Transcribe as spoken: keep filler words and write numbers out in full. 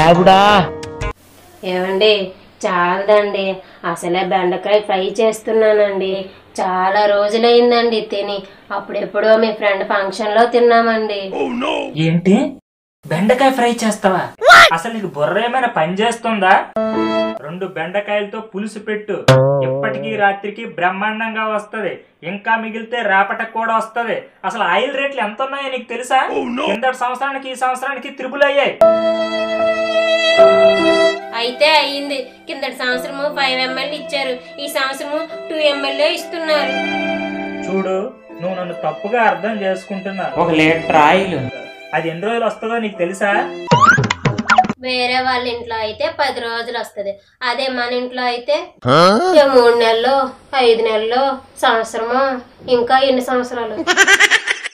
దేవుడా ఏమండి చాలదండి, అసలే బెండకాయ ఫ్రై చేస్తున్నానండి. చాలా రోజులైందండి తిని. అప్పుడెప్పుడో మీ ఫ్రెండ్ ఫంక్షన్ లో తిన్నామండి. ఏంటి బెండకాయ ఫ్రై చేస్తావా? అసలు నీకు బుర్ర ఏమైనా పని చేస్తుందా? రెండు బెండకాయలతో పులుసు పెట్టు, ఇప్పటికీ రాత్రికి బ్రహ్మాండంగా వస్తది. ఇంకా మిగిలితే రేపటికి కూడా వస్తది. అసలు ఆయిల్ రేట్లు ఎంత ఉన్నాయో నీకు తెలుసా? కిందటి సంవత్సరానికి ఈ సంవత్సరానికి త్రిపుల్ అయ్యాయి. అయితే అయ్యింది. కిందటి సంవత్సరము ఫైవ్ ఎంఎల్ ఇచ్చారు, ఈ సంవత్సరము టూ ఎంఎల్ ఇస్తున్నారు. చూడు, నువ్వు నన్ను తప్పుగా అర్థం చేసుకుంటున్నా. ఒక లీటర్ ఆయిల్ అది ఎన్ని రోజులు వస్తుందో నీకు తెలుసా? వేరే వాళ్ళ ఇంట్లో అయితే పది రోజులు వస్తుంది, అదే మన ఇంట్లో అయితే మూడు నెలలు, ఐదు నెలలు, సంవత్సరము, ఇంకా ఎన్ని సంవత్సరాలు.